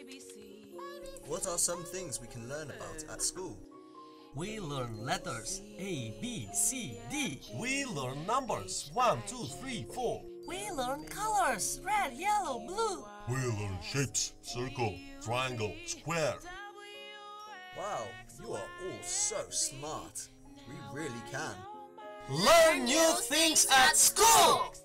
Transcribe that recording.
What are some things we can learn about at school? We learn letters A, B, C, D. We learn numbers 1, 2, 3, 4. We learn colors red, yellow, blue. We learn shapes circle, triangle, square. Wow, you are all so smart. We really can. Learn new things at school!